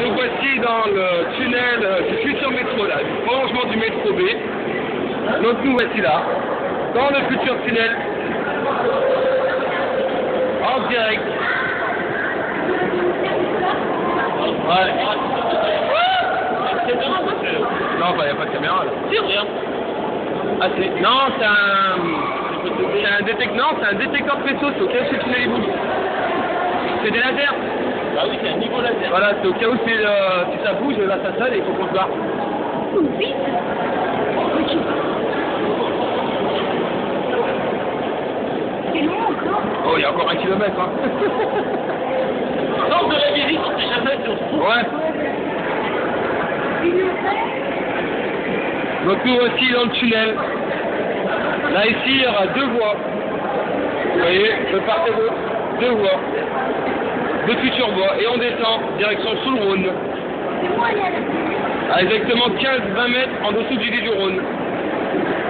nous voici dans le tunnel du futur métro, là, du prolongement du métro B. Donc nous voici là, dans le futur tunnel, en direct. Ouais. Non, il n'y a pas de caméra là. Si, regarde. Ah, non, c'est un détecteur de vaisseau, c'est au cas où c'est le tunnel bouge. C'est des lasers. Ah oui, c'est un niveau laser. Voilà, c'est au cas où si ça bouge, là ça sonne et il faut qu'on se barre. Oui. C'est long encore. Oh, il y a encore 1 kilomètre, hein. Sors de la visite, on sait jamais si on se trouve. Ouais. Donc nous voici dans le tunnel. Là ici, il y aura 2 voies. Vous voyez, de part et d'autre, 2 voies. 2 futures voies. Et on descend, direction sous le Rhône. C'est moi, il y a À exactement 15-20 mètres en dessous du lit du Rhône.